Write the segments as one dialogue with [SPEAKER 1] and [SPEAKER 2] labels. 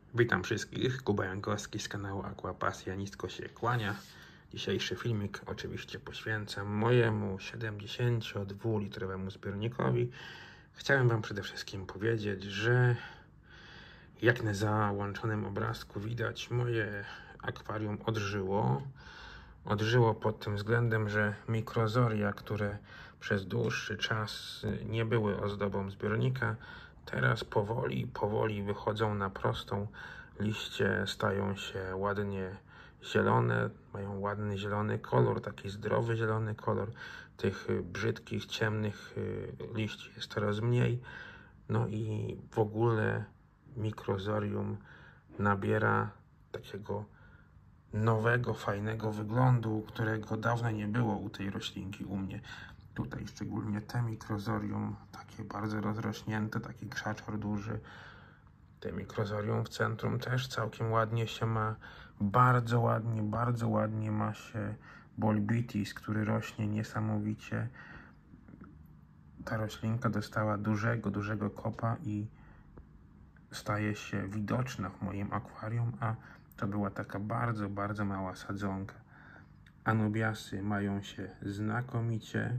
[SPEAKER 1] Witam wszystkich, Kuba Jankowski z kanału Aquapasja nisko się kłania. Dzisiejszy filmik oczywiście poświęcam mojemu 72-litrowemu zbiornikowi. Chciałem Wam przede wszystkim powiedzieć, że jak na załączonym obrazku widać, moje akwarium odżyło. Odżyło pod tym względem, że mikrozoria, które przez dłuższy czas nie były ozdobą zbiornika, teraz powoli wychodzą na prostą. Liście stają się ładnie zielone, mają ładny zielony kolor, taki zdrowy zielony kolor. Tych brzydkich, ciemnych liści jest coraz mniej. No i w ogóle mikrozorium nabiera takiego nowego, fajnego wyglądu, którego dawno nie było u tej roślinki u mnie. Tutaj szczególnie te mikrozorium, takie bardzo rozrośnięte, taki krzaczor duży. Te mikrozorium w centrum też całkiem ładnie się ma. Bardzo ładnie ma się bolbitis, który rośnie niesamowicie. Ta roślinka dostała dużego kopa i staje się widoczna w moim akwarium, a to była taka bardzo mała sadzonka. Anubiasy mają się znakomicie.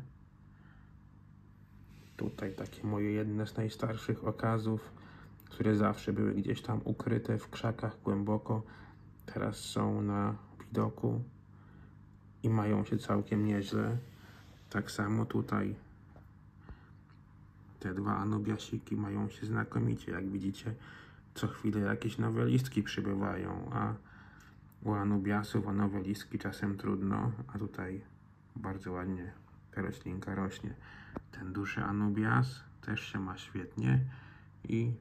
[SPEAKER 1] Tutaj takie moje jedne z najstarszych okazów, które zawsze były gdzieś tam ukryte w krzakach głęboko, teraz są na widoku i mają się całkiem nieźle. Tak samo tutaj te dwa anubiasiki mają się znakomicie. Jak widzicie, co chwilę jakieś nowe listki przybywają, a u anubiasów o nowe listki czasem trudno, a tutaj bardzo ładnie ta roślinka rośnie. Ten duży anubias też się ma świetnie i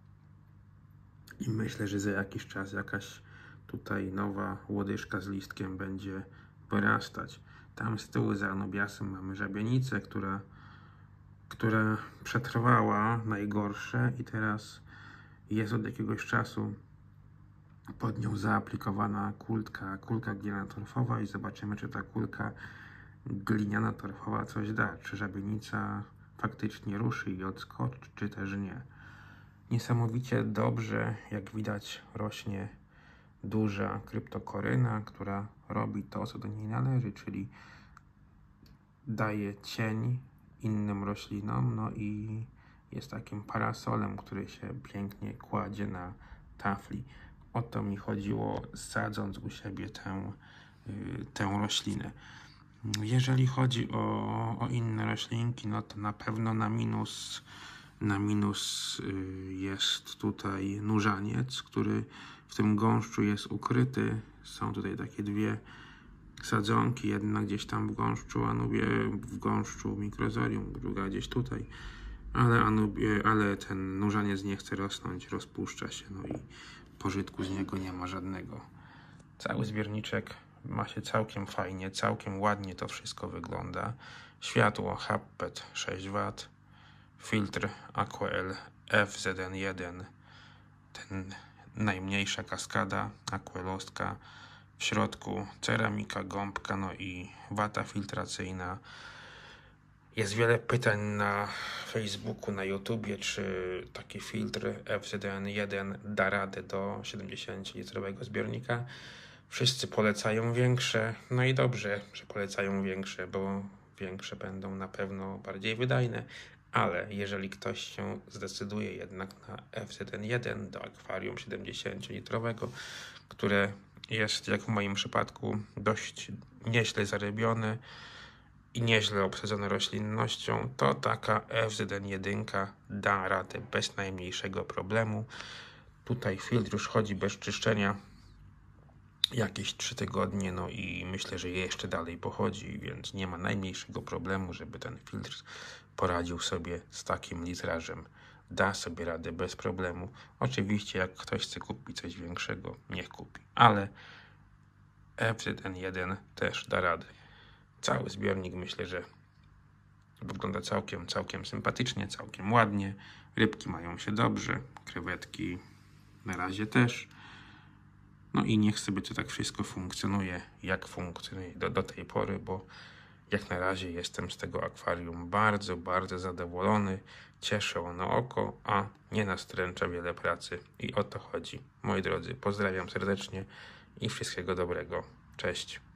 [SPEAKER 1] myślę, że za jakiś czas jakaś tutaj nowa łodyżka z listkiem będzie wyrastać. Tam z tyłu za anubiasem mamy żabienicę, która przetrwała najgorsze i teraz jest od jakiegoś czasu pod nią zaaplikowana kulka gliniano-torfowa i zobaczymy, czy ta kulka gliniano-torfowa coś da, czy żabienica faktycznie ruszy i odskoczy, czy też nie. Niesamowicie dobrze, jak widać, rośnie duża kryptokoryna, która robi to, co do niej należy, czyli daje cień innym roślinom, no i jest takim parasolem, który się pięknie kładzie na tafli. O to mi chodziło, sadząc u siebie tę roślinę. Jeżeli chodzi o inne roślinki, no to na pewno na minus jest tutaj nurzaniec, który w tym gąszczu jest ukryty. Są tutaj takie dwie sadzonki, jedna gdzieś tam w gąszczu mikrozorium, druga gdzieś tutaj, ale ten nurzaniec nie chce rosnąć, rozpuszcza się, no i pożytku z niego nie ma żadnego. Cały zbiorniczek ma się całkiem fajnie, całkiem ładnie to wszystko wygląda. Światło Happet 6W, filtr Aquel FZN1, ten najmniejsza kaskada, Aquelostka, w środku ceramika, gąbka, no i wata filtracyjna. Jest wiele pytań na Facebooku, na YouTubie, czy taki filtr FZN1 da radę do 70-litrowego zbiornika. Wszyscy polecają większe, no i dobrze, że polecają większe, bo większe będą na pewno bardziej wydajne, ale jeżeli ktoś się zdecyduje jednak na FZN1 do akwarium 70-litrowego, które jest, jak w moim przypadku, dość nieźle zarybione i nieźle obsadzone roślinnością, to taka FZN1 da radę bez najmniejszego problemu. Tutaj filtr już chodzi bez czyszczenia jakieś 3 tygodnie, no i myślę, że jeszcze dalej pochodzi, więc nie ma najmniejszego problemu, żeby ten filtr poradził sobie z takim litrażem. Da sobie radę bez problemu. Oczywiście jak ktoś chce kupić coś większego, niech kupi, ale FZN1 też da radę. Cały zbiornik myślę, że wygląda całkiem sympatycznie, całkiem ładnie. Rybki mają się dobrze, krewetki na razie też. No i niech sobie to tak wszystko funkcjonuje, jak funkcjonuje do tej pory, bo Jak na razie jestem z tego akwarium bardzo, bardzo zadowolony. Cieszy ono oko, a nie nastręcza wiele pracy. I o to chodzi. Moi drodzy, pozdrawiam serdecznie i wszystkiego dobrego. Cześć.